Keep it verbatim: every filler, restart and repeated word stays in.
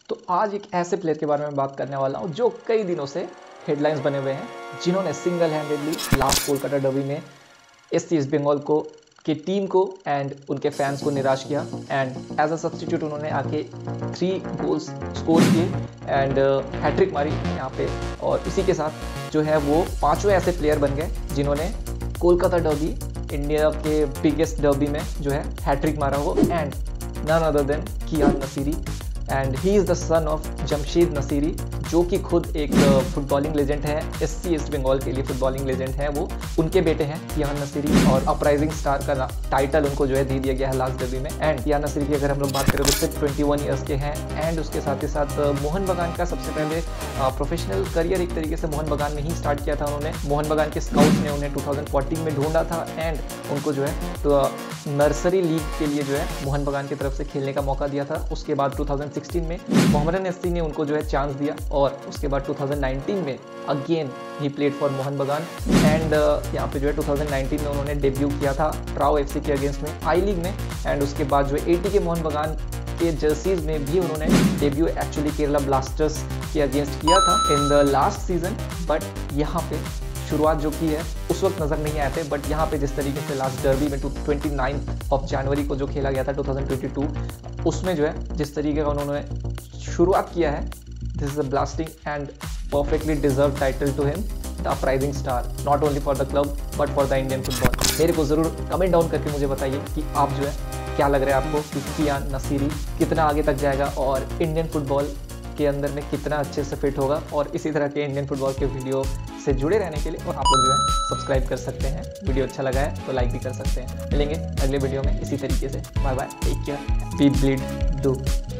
तो आज एक ऐसे प्लेयर के बारे में बात करने वाला हूँ जो कई दिनों से हेडलाइंस बने हुए हैं, जिन्होंने single handedly last Kolkata derby में एससी ईस्ट बंगाल को की टीम को एंड उनके फैंस को निराश किया। एंड एज अ सब्सटीट्यूट उन्होंने आके थ्री गोल्स स्कोर किए एंड हैट्रिक मारी यहाँ पे, और इसी के साथ जो है वो पांचवें ऐसे प्लेयर बन गए जिन्होंने कोलकाता डर्बी, इंडिया के बिगेस्ट डर्बी में जो है हैट्रिक मारा हो, and none other than Kiyan Nassiri. And he is the son of Jamshid Nassiri, जो कि खुद एक फुटबॉलिंग लेजेंड है, एससी ईस्ट बंगाल के लिए फुटबॉलिंग लेजेंड है वो। उनके बेटे हैं कियान नसीरी, और अपराइजिंग स्टार का टाइटल उनको जो है दे दिया गया है लास्ट डर्बी में। एंड कियान नसीरी की अगर हम लोग बात करें तो सिर्फ इक्कीस ईयर्स के हैं। एंड उसके साथ ही साथ मोहन बगान का सबसे पहले प्रोफेशनल करियर एक तरीके से मोहन बगान में ही स्टार्ट किया था उन्होंने। मोहन बगान के स्काउट्स ने उन्हें टू थाउजेंड फोर्टीन में ढूंढा था एंड उनको जो है तो नर्सरी लीग के लिए जो है मोहन बगान की तरफ से खेलने का मौका दिया था। उसके बाद टू थाउजेंड सिक्सटीन में मोहम्मदन एससी ने उनको जो है चांस दिया, और उसके बाद टू थाउजेंड नाइनटीन में अगेन ही played for Mohun Bagan. And यहाँ पे जो है टू थाउजेंड नाइनटीन में उन्होंने डेब्यू किया था ट्राउ एफसी के अगेंस्ट में आई लीग में। एंड उसके बाद जो है एटी के मोहन बगान के जर्सीज में भी उन्होंने डेब्यू एक्चुअली केरला ब्लास्टर्स के अगेंस्ट किया था in the last season. But यहाँ पे शुरुआत जो की है उस वक्त नज़र नहीं आए थे, बट यहाँ पे जिस तरीके से लास्ट डर्बी में ट्वेंटी नाइन्थ ऑफ जनवरी को जो खेला गया था टू थाउजेंड ट्वेंटी टू, उसमें जो है जिस तरीके का उन्होंने शुरुआत किया है, this is a blasting and perfectly deserve title to him, the uprising star, not only for the club but for the Indian football. मेरे को ज़रूर कमेंट डाउन करके मुझे बताइए कि आप जो है क्या लग रहा है आपको कि कियान नसीरी कितना आगे तक जाएगा और इंडियन फुटबॉल के अंदर में कितना अच्छे से फिट होगा। और इसी तरह के इंडियन फुटबॉल के वीडियो से जुड़े रहने के लिए और आप लोग जो है सब्सक्राइब कर सकते हैं। वीडियो अच्छा लगा है तो लाइक भी कर सकते हैं। मिलेंगे अगले वीडियो में इसी तरीके से। Bye bye, take care, be bleed do.